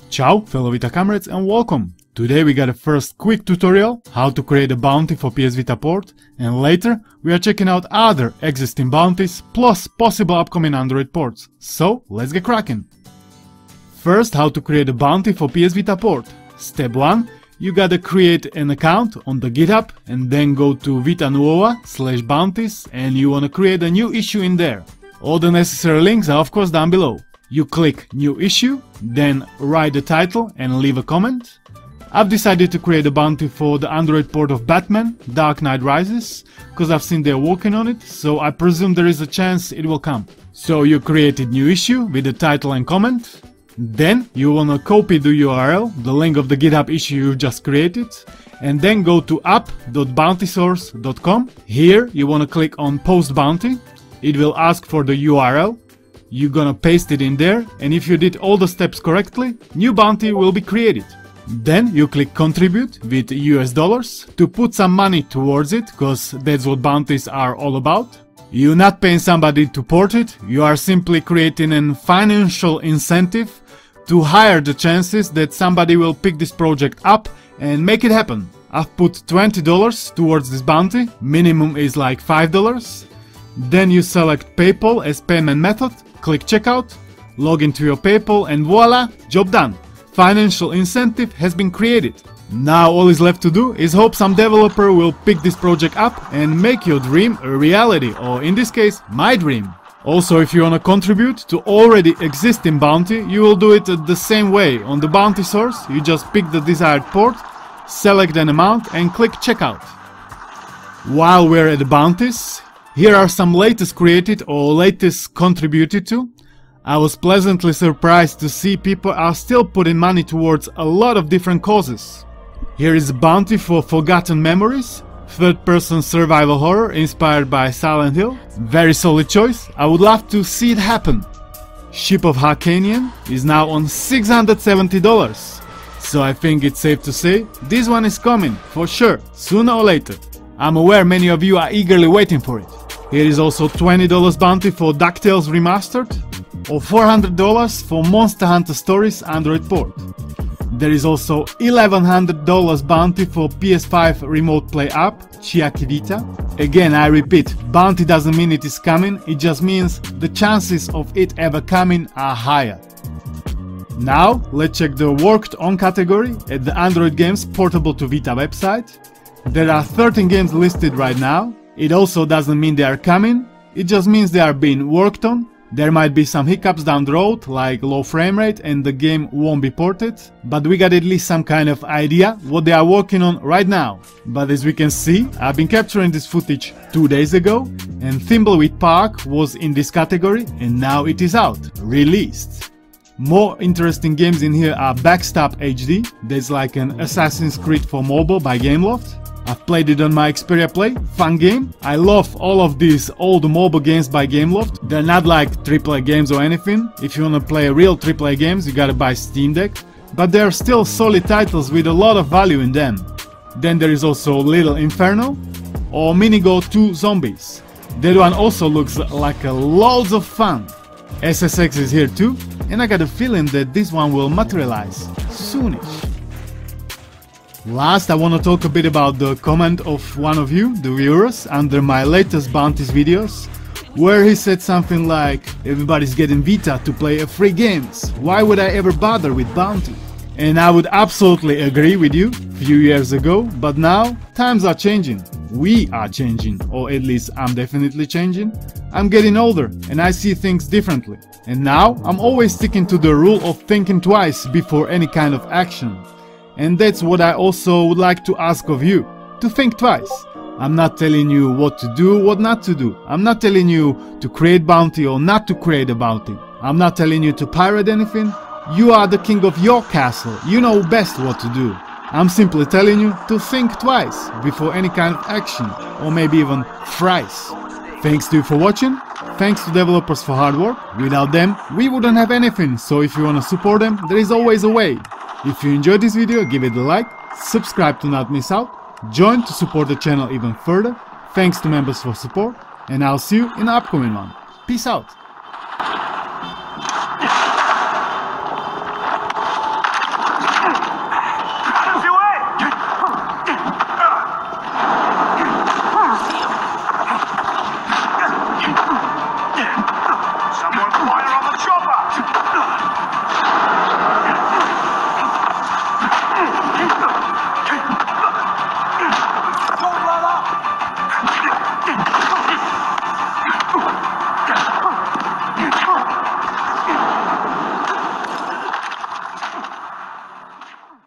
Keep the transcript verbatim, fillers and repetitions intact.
Ciao fellow Vita comrades and welcome! Today we got a first quick tutorial how to create a bounty for Ps Vita Port, and later we are checking out other existing bounties plus possible upcoming Android ports. So let's get cracking! First, how to create a bounty for Ps Vita Port. Step one. You gotta create an account on the GitHub and then go to vitanuova slash bounties and you wanna create a new issue in there. All the necessary links are of course down below. You click new issue, then write the title and leave a comment. I've decided to create a bounty for the Android port of Batman Dark Knight Rises, because I've seen they're working on it, so I presume there is a chance it will come. So you created new issue with the title and comment. Then you wanna copy the U R L, the link of the GitHub issue you just created, and then go to app dot bounty source dot com. Here you wanna click on post bounty. It will ask for the U R L. You're gonna paste it in there, and if you did all the steps correctly, new bounty will be created. Then you click contribute with U S dollars to put some money towards it, cause that's what bounties are all about. You're not paying somebody to port it, you are simply creating a financial incentive to higher the chances that somebody will pick this project up and make it happen. I've put twenty dollars towards this bounty, minimum is like five dollars. Then you select PayPal as payment method, click checkout, log into your PayPal and voila, job done. Financial incentive has been created. Now all is left to do is hope some developer will pick this project up and make your dream a reality, or in this case, my dream. Also, if you wanna contribute to already existing bounty, you will do it the same way. On the bounty source, you just pick the desired port, select an amount and click checkout. While we're at the bounties, here are some latest created or latest contributed to. I was pleasantly surprised to see people are still putting money towards a lot of different causes. Here is a bounty for Forgotten Memories, third-person survival horror inspired by Silent Hill. Very solid choice, I would love to see it happen. Ship of Harcanian is now on six hundred seventy dollars. So I think it's safe to say this one is coming, for sure, sooner or later. I'm aware many of you are eagerly waiting for it. Here is also twenty dollars bounty for DuckTales Remastered, or four hundred dollars for Monster Hunter Stories Android port. There is also eleven hundred dollars bounty for P S five remote play app, Chiaki Vita. Again, I repeat, bounty doesn't mean it is coming, it just means the chances of it ever coming are higher. Now, let's check the worked on category at the Android games portable to Vita website. There are thirteen games listed right now. It also doesn't mean they are coming, it just means they are being worked on. There might be some hiccups down the road, like low frame rate and the game won't be ported, but we got at least some kind of idea what they are working on right now. But as we can see, I've been capturing this footage two days ago, and Thimbleweed Park was in this category and now it is out, released. More interesting games in here are Backstab H D, that's like an Assassin's Creed for mobile by Gameloft. I've played it on my Xperia Play, fun game. I love all of these old mobile games by Gameloft. They're not like triple A games or anything. If you wanna play real triple A games, you gotta buy Steam Deck. But they're still solid titles with a lot of value in them. Then there is also Little Inferno or Minigo two Zombies. That one also looks like a loads of fun. S S X is here too, and I got a feeling that this one will materialize soonish. Last, I want to talk a bit about the comment of one of you, the viewers, under my latest Bounties videos, where he said something like, everybody's getting Vita to play a free games, why would I ever bother with Bounty? And I would absolutely agree with you a few years ago, but now times are changing, we are changing, or at least I'm definitely changing. I'm getting older and I see things differently, and now I'm always sticking to the rule of thinking twice before any kind of action. And that's what I also would like to ask of you, to think twice. I'm not telling you what to do, what not to do. I'm not telling you to create bounty or not to create a bounty. I'm not telling you to pirate anything. You are the king of your castle, you know best what to do. I'm simply telling you to think twice before any kind of action, or maybe even thrice. Thanks to you for watching, thanks to developers for hard work. Without them, we wouldn't have anything, so if you wanna support them, there is always a way. If you enjoyed this video, give it a like, subscribe to not miss out, join to support the channel even further. Thanks to members for support, and I'll see you in the upcoming one. Peace out!